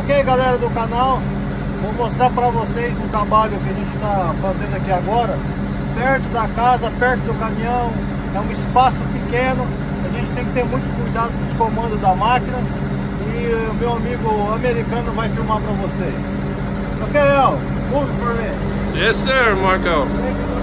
Ok, galera do canal, vou mostrar para vocês o trabalho que a gente está fazendo aqui agora, perto da casa, perto do caminhão. É um espaço pequeno, a gente tem que ter muito cuidado com os comandos da máquina, e o meu amigo americano vai filmar para vocês. Ok, Léo, move for me. Yes, sir, Marco.